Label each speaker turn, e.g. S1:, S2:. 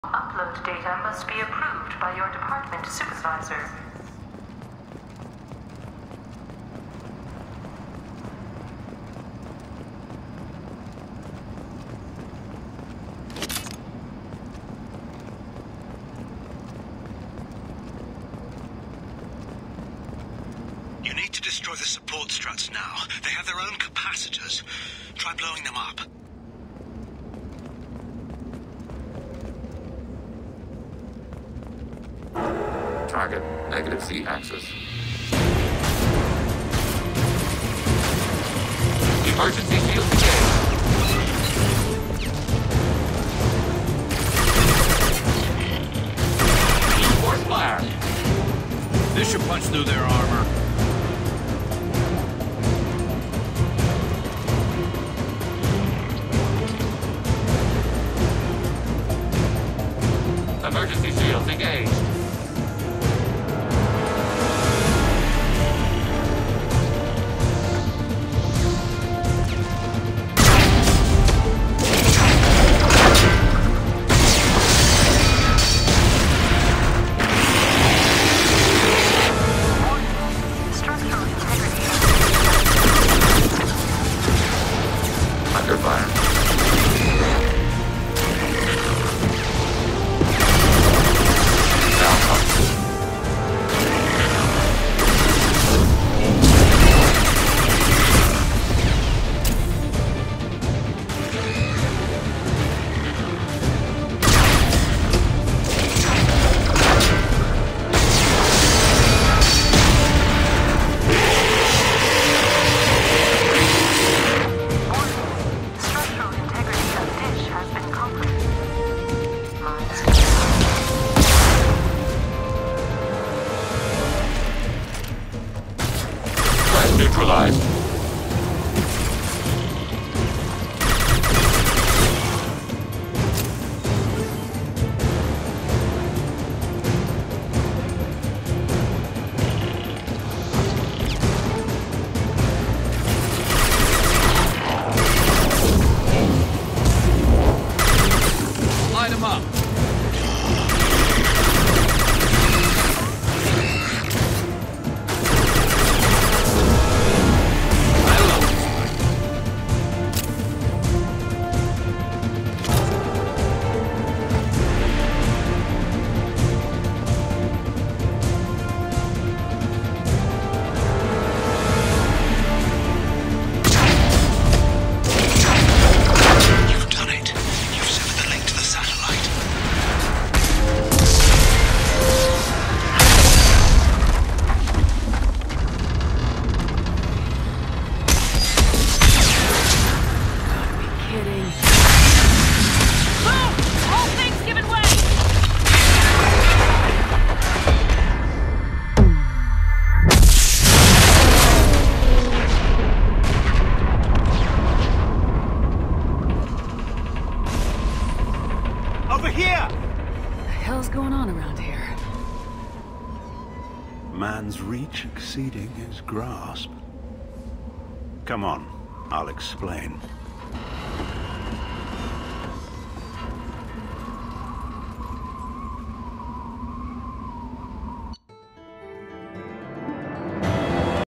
S1: Upload data must be approved by your department supervisor.
S2: You need to destroy the support struts now. They have their own capacitors. Try blowing them up.
S3: Target, negative Z-axis. Emergency shield engaged. Force fire.
S4: This should punch through their armor.
S3: Emergency shields engaged. Under fire. Neutralized.
S4: Light them up.
S2: Over here!
S5: What the hell's going on around here?
S6: Man's reach exceeding his grasp. Come on, I'll explain.